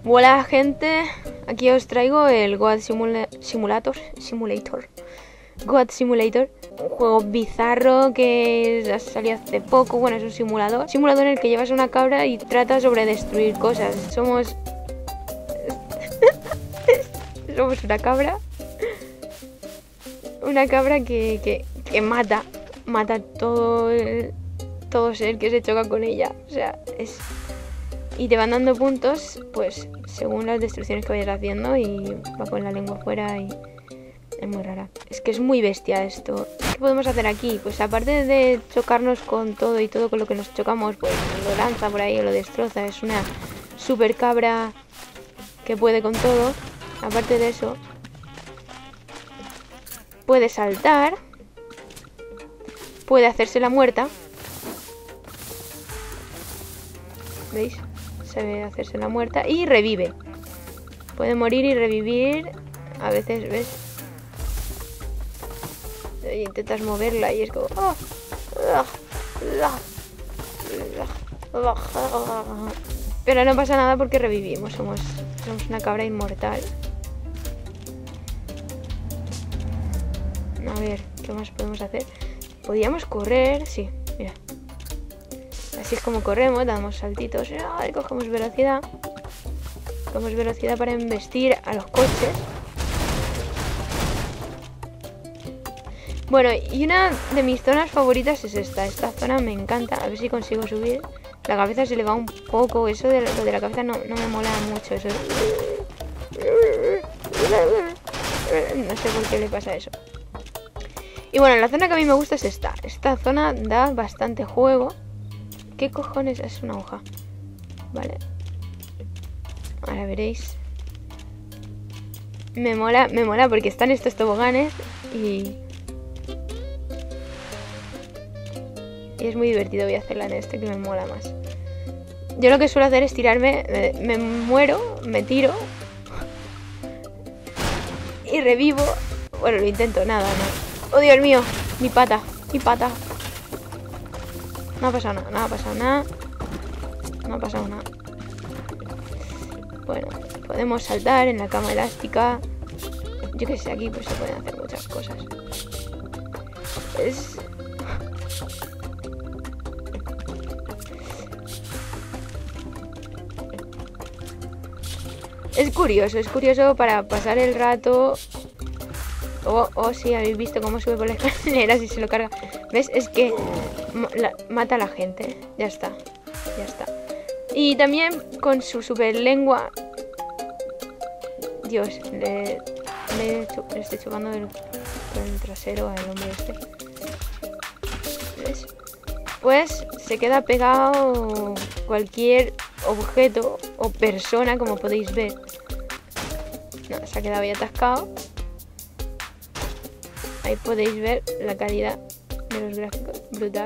Hola gente, aquí os traigo el Goat Simulator. Goat Simulator, un juego bizarro que ha salido hace poco. Bueno, es un simulador en el que llevas una cabra y tratas sobre destruir cosas. Somos una cabra. Una cabra que mata todo ser que se choca con ella. O sea, y te van dando puntos, pues, según las destrucciones que vayas haciendo, y va con la lengua fuera y es muy rara. Es que es muy bestia esto. ¿Qué podemos hacer aquí? Pues aparte de chocarnos con todo y todo con lo que nos chocamos, pues lo lanza por ahí o lo destroza. Es una super cabra que puede con todo. Aparte de eso, puede saltar, puede hacerse la muerta. ¿Veis? Sabe hacerse la muerta y revive. Puede morir y revivir. A veces, ¿ves? Y intentas moverla y es como... Pero no pasa nada porque revivimos. Somos una cabra inmortal. A ver, ¿qué más podemos hacer? Podríamos correr, sí, mira. Así es como corremos, damos saltitos y cogemos velocidad. Cogemos velocidad para embestir a los coches. Bueno, y una de mis zonas favoritas es esta. Esta zona me encanta, a ver si consigo subir. La cabeza se le va un poco, eso de lo de la cabeza no me mola mucho. Eso. No sé por qué le pasa eso. Y bueno, la zona que a mí me gusta es esta. Esta zona da bastante juego. ¿Qué cojones? Es una hoja. Vale. Ahora veréis. Me mola porque están estos toboganes y es muy divertido. Voy a hacerla en este que me mola más. Yo lo que suelo hacer es tirarme, me muero, me tiro y revivo. Bueno, lo intento, nada, no. ¡Oh, Dios mío! Mi pata. No ha pasado nada, no ha pasado nada. Bueno, podemos saltar en la cama elástica. Yo que sé, aquí pues se pueden hacer muchas cosas. Es curioso para pasar el rato. Sí, habéis visto cómo sube por las escaleras y se lo carga. ¿Ves? Es que mata a la gente. Ya está. Y también con su super lengua. Dios, le estoy chocando el trasero al hombre este. ¿Ves? Pues se queda pegado cualquier objeto o persona, como podéis ver. No, se ha quedado ahí atascado. Ahí podéis ver la calidad de los gráficos. Brutal.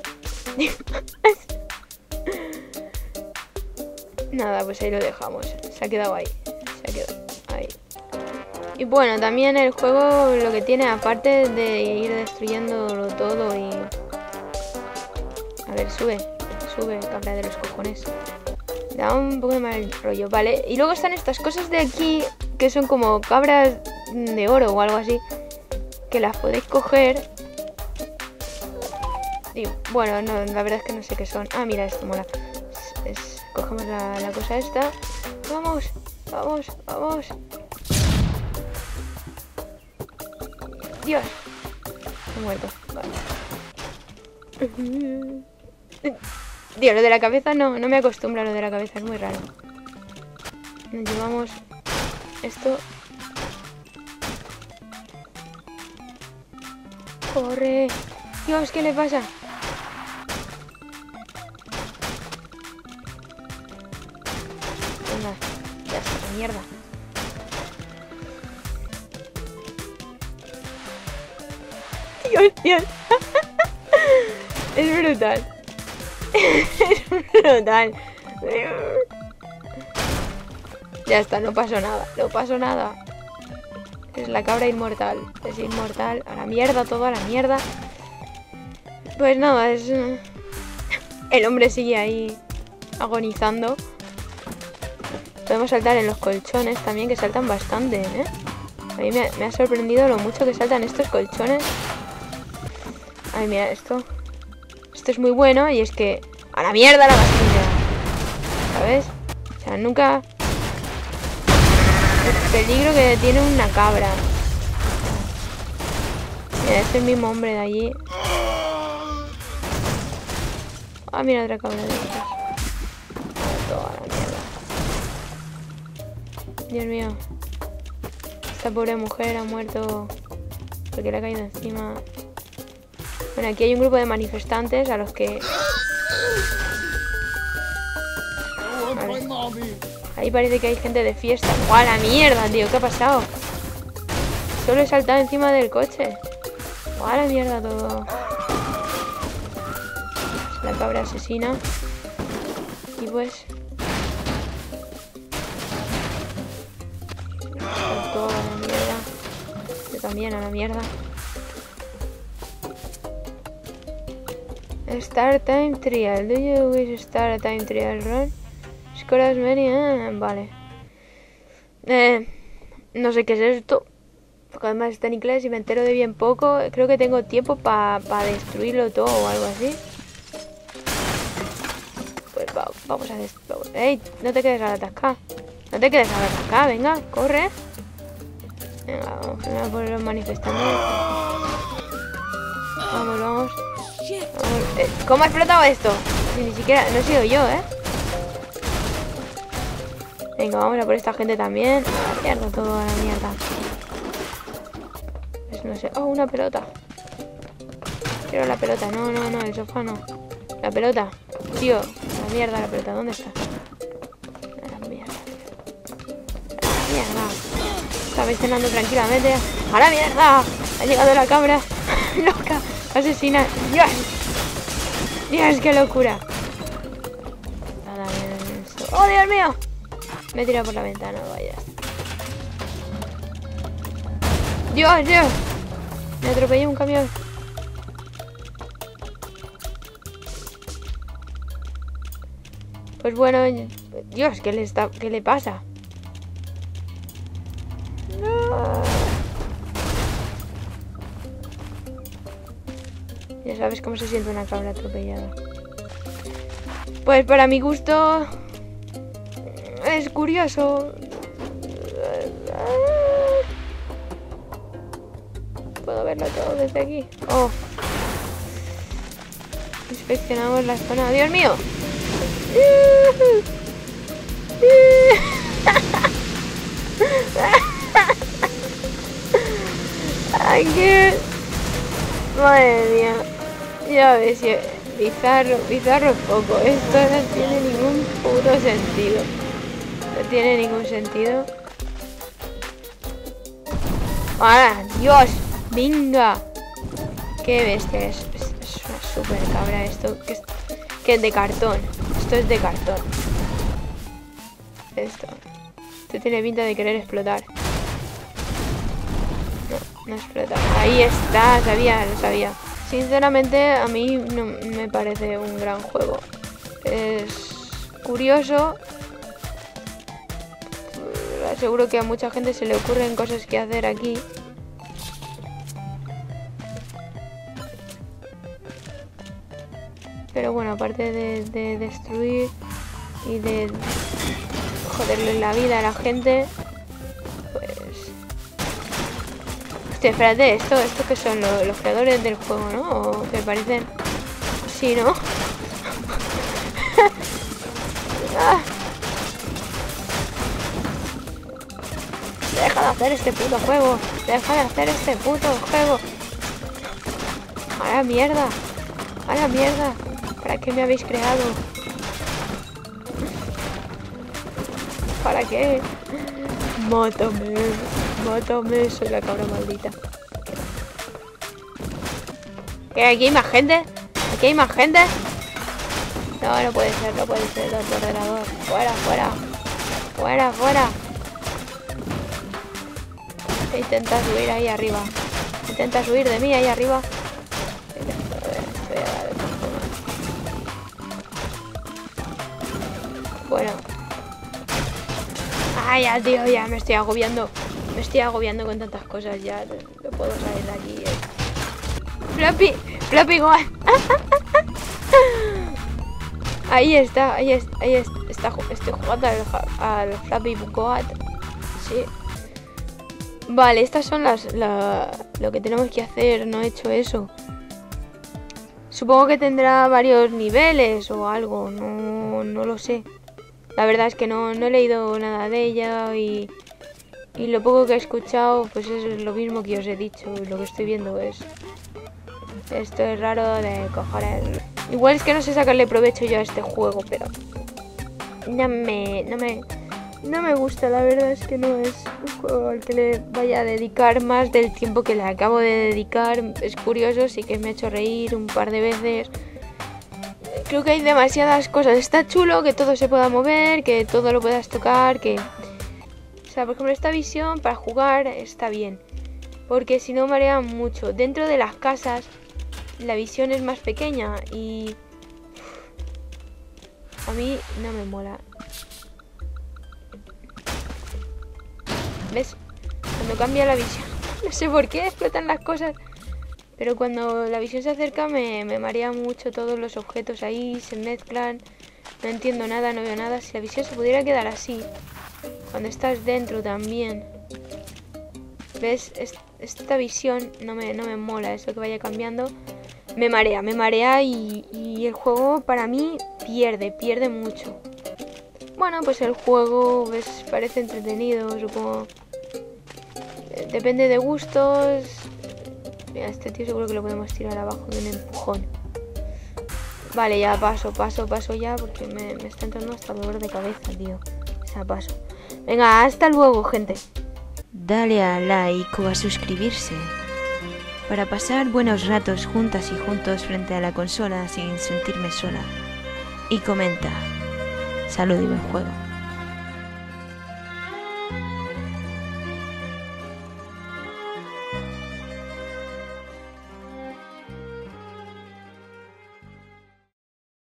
Nada, pues ahí lo dejamos. Se ha quedado ahí. Y bueno, también el juego lo que tiene, aparte de ir destruyéndolo todo y... A ver, sube, cabra de los cojones. Da un poco de mal rollo, vale. Y luego están estas cosas de aquí, que son como cabras de oro o algo así, que las podéis coger. Y bueno, no, la verdad es que no sé qué son. Ah, mira, esto mola. Cogemos la cosa esta. Vamos. Dios. He muerto. Vale. Dios, lo de la cabeza no me acostumbro a lo de la cabeza, es muy raro. Nos llevamos esto. ¡Corre! Dios, ¿qué le pasa? Venga, ya está, la mierda. Dios. Es brutal. Ya está, no pasó nada. Es la cabra inmortal. Es inmortal. A la mierda, todo a la mierda. Pues nada, el hombre sigue ahí agonizando. Podemos saltar en los colchones también, que saltan bastante, ¿eh? A mí me ha sorprendido lo mucho que saltan estos colchones. Ay, mira, esto es muy bueno y es que... ¡A la mierda la masilla! ¿Sabes? O sea, nunca... El peligro que tiene una cabra. Mira, es el mismo hombre de allí. Ah, mira otra cabra de estas. Toda la mierda. Dios mío. Esta pobre mujer ha muerto porque le ha caído encima. Bueno, aquí hay un grupo de manifestantes a los que... Vale. Ahí parece que hay gente de fiesta. ¡Guau, la mierda, tío! ¿Qué ha pasado? Solo he saltado encima del coche. ¡Guau, la mierda todo! Es la cabra asesina. Y pues... Todo a la mierda. Yo también a la mierda. Start time trial. Do you wish to start a time trial run? Score as many. Vale. No sé qué es esto. Porque además está en inglés y me entero de bien poco. Creo que tengo tiempo para destruirlo todo o algo así. Pues vamos a destruirlo. ¡Ey! No te quedes a la atascada. No te quedes a la atascada. Venga, corre. Venga, vamos a por los manifestantes. Vamos, vamos. ¿Cómo ha explotado esto? Si ni siquiera... No he sido yo, ¿eh? Venga, vamos a por esta gente también. A la mierda, todo a la mierda. Pues no sé... ¡Oh, una pelota! Quiero la pelota. No, el sofá no. La pelota. Tío, la mierda, la pelota. ¿Dónde está? La mierda. La mierda. Estabais cenando tranquilamente. ¡A la mierda! Ha llegado la cabra. Loca. Asesina. ¡Dios! ¡Dios, qué locura! Nada bien esto. ¡Oh, Dios mío! Me he tirado por la ventana, vaya. ¡Dios, Dios! Me atropellé un camión. Pues bueno, Dios, ¿qué le pasa? No. Ya sabes cómo se siente una cabra atropellada. Pues para mi gusto es curioso. Puedo verlo todo desde aquí. Oh. Inspeccionamos la zona. ¡Dios mío! Ay, qué... Madre mía. Ya ves, bizarro es poco. Esto no tiene ningún puto sentido. No tiene ningún sentido. ¡Ah, Dios! ¡Venga! ¡Qué bestia! Es una super cabra esto. Que es de cartón. Esto es de cartón. Esto tiene pinta de querer explotar. No explota. Ahí está, lo sabía. Sinceramente, a mí no me parece un gran juego. Es curioso. Seguro que a mucha gente se le ocurren cosas que hacer aquí. Pero bueno, aparte de destruir y de joderle la vida a la gente, pues... Hostia, espérate, ¿esto que son los creadores del juego, no? ¿O que parecen? Sí, ¿no? Ah. Deja de hacer este puto juego. Deja de hacer este puto juego. A la mierda. A la mierda. ¿Para qué me habéis creado? ¿Para qué? Mátame. Mátame. Soy la cabra maldita. ¿Qué? ¿Aquí hay más gente? ¿Aquí hay más gente? No, no puede ser. No puede ser. El ordenador. Fuera, fuera. Fuera, fuera. Intenta subir ahí arriba. Intenta subir de mí ahí arriba. Bueno. Ya, tío, ya me estoy agobiando. Me estoy agobiando con tantas cosas ya. No puedo salir de aquí. Flappy Goat. Ahí está. Estoy jugando al Flappy Goat. Sí. Vale, estas son lo que tenemos que hacer. No he hecho eso. Supongo que tendrá varios niveles o algo. No lo sé. La verdad es que no he leído nada de ella y lo poco que he escuchado pues es lo mismo que os he dicho. Lo que estoy viendo es... Esto es raro de cojones. Igual es que no sé sacarle provecho yo a este juego, pero... No me gusta, la verdad es que no es un juego al que le vaya a dedicar más del tiempo que le acabo de dedicar. Es curioso, sí que me ha hecho reír un par de veces. Creo que hay demasiadas cosas. Está chulo que todo se pueda mover, que todo lo puedas tocar, que... O sea, por ejemplo, esta visión para jugar está bien. Porque si no marea mucho. Dentro de las casas la visión es más pequeña y... A mí no me mola. ¿Ves? Cuando cambia la visión, no sé por qué explotan las cosas, pero cuando la visión se acerca me marea mucho. Todos los objetos ahí se mezclan, no entiendo nada, no veo nada. Si la visión se pudiera quedar así, cuando estás dentro también, ¿ves? Esta visión no me mola, eso que vaya cambiando, me marea y el juego para mí pierde mucho. Bueno, pues el juego, ¿ves? Parece entretenido, supongo. Depende de gustos. Mira, este tío seguro que lo podemos tirar abajo de un empujón. Vale, ya paso ya, porque me está entrando hasta dolor de cabeza, tío. O sea, paso. Venga, hasta luego, gente. Dale a like o a suscribirse para pasar buenos ratos juntas y juntos frente a la consola sin sentirme sola. Y comenta. Salud y buen juego.